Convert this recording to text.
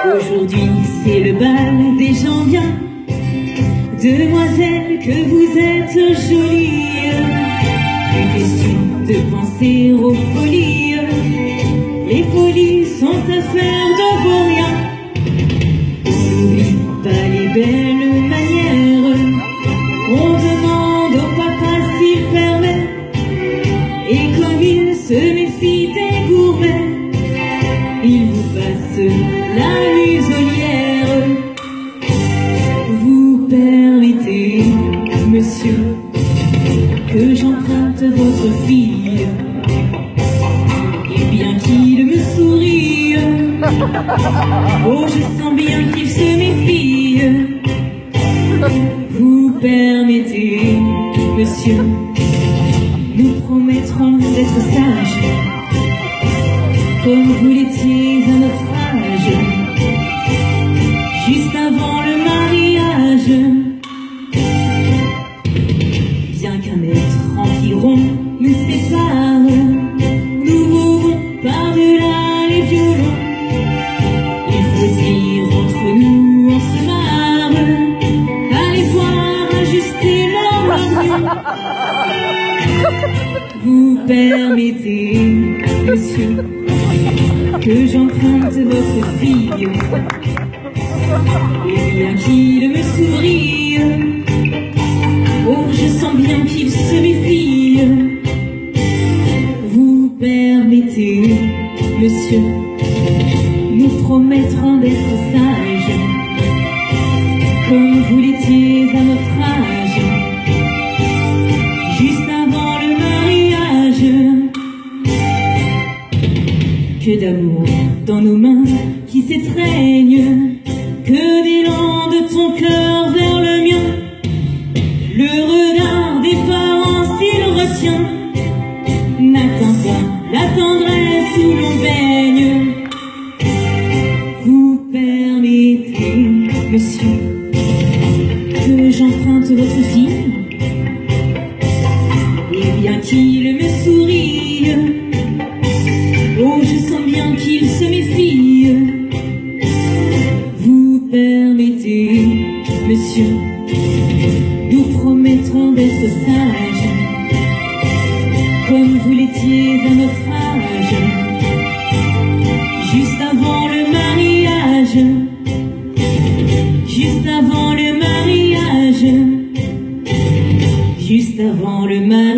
Aujourd'hui c'est le bal des gens bien. Demoiselle, que vous êtes jolie. Une question de penser aux folies. Les folies sont affaires de beaux rien. On n'oublie pas les belles manières. On demande au papa s'il permet. Et comme il se méfie des gourmets, il vous passe la muselière. Vous permettez, monsieur, que j'emprunte votre fille, et bien qu'il me sourie, oh je sens bien qu'il se méfie. Vous permettez, monsieur, nous promettrons d'être sages, comme vous l'étiez à notre âge, juste avant le mariage. Bien qu'un mètre environ nous sépare, nous mourrons par-delà les violons. Il faut dire entre nous, on se marre, allez voir ajuster l'homme. Vous permettez, monsieur, que j'emprunte votre fille, et bien qu'il me sourie, oh je sens bien qu'il se méfie. Vous permettez, monsieur, nous promettrons d'être sages, comme vous l'étiez à notre âge, juste avant le mariage. Que d'amour dans nos mains qui s'étreignent, que d'élan de ton cœur vers le mien. Le regard des parents s'il retient, n'attend pas la tendresse où l'on baigne. Vous permettez, monsieur, que j'emprunte votre fille, et bien qu'il me sourie, oh je sens bien qu'il se méfie. Vous permettez, monsieur, nous promettrons d'être sages, comme vous l'étiez à notre âge, juste avant le mariage, juste avant le mariage, juste avant le mariage.